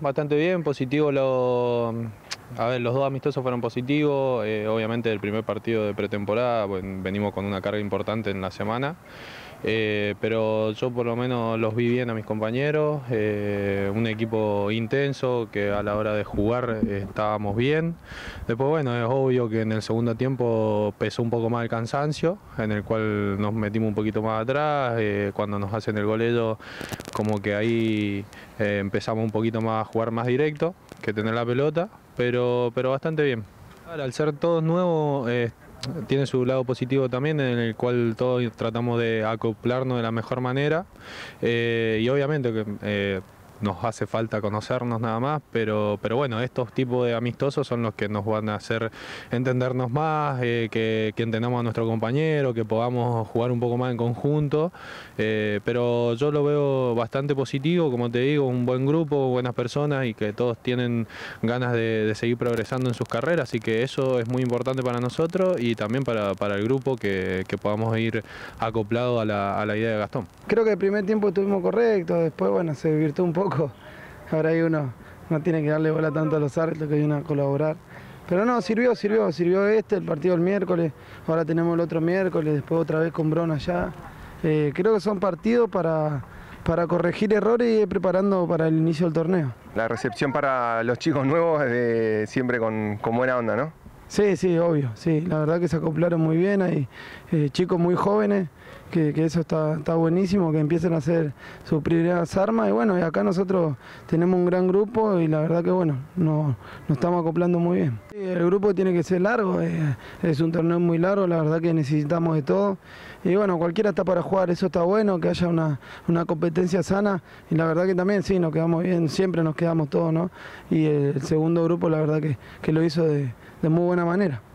bastante bien, positivo a ver, los dos amistosos fueron positivos, obviamente el primer partido de pretemporada, bueno, venimos con una carga importante en la semana, pero yo por lo menos los vi bien a mis compañeros, un equipo intenso que a la hora de jugar estábamos bien. Después bueno, es obvio que en el segundo tiempo pesó un poco más el cansancio, en el cual nos metimos un poquito más atrás, cuando nos hacen el gol ellos, como que ahí empezamos un poquito más a jugar más directo que tener la pelota, pero bastante bien. Al ser todos nuevos, tiene su lado positivo también, en el cual todos tratamos de acoplarnos de la mejor manera, y obviamente que nos hace falta conocernos nada más, pero bueno, estos tipos de amistosos son los que nos van a hacer entendernos más, que entendamos a nuestro compañero, que podamos jugar un poco más en conjunto, pero yo lo veo bastante positivo, como te digo, un buen grupo, buenas personas y que todos tienen ganas de seguir progresando en sus carreras, así que eso es muy importante para nosotros y también para el grupo que podamos ir acoplados a la idea de Gastón. Creo que el primer tiempo estuvimos correctos, después bueno, se divirtió un poco. Ahora ahí uno no tiene que darle bola tanto a los árbitros que vienen a colaborar. Pero no, sirvió el partido el miércoles, ahora tenemos el otro miércoles, después otra vez con Bron allá. Creo que son partidos para corregir errores y ir preparando para el inicio del torneo. La recepción para los chicos nuevos es siempre con buena onda, ¿no? Sí, obvio, sí, la verdad que se acoplaron muy bien, hay chicos muy jóvenes, que eso está buenísimo, que empiecen a hacer sus primeras armas y bueno, y acá nosotros tenemos un gran grupo y la verdad que bueno, nos estamos acoplando muy bien. El grupo tiene que ser largo, es un torneo muy largo, la verdad que necesitamos de todo y bueno, cualquiera está para jugar, eso está bueno, que haya una competencia sana y la verdad que también sí, nos quedamos bien, siempre nos quedamos todos, ¿no? Y el segundo grupo la verdad que lo hizo de muy buena manera.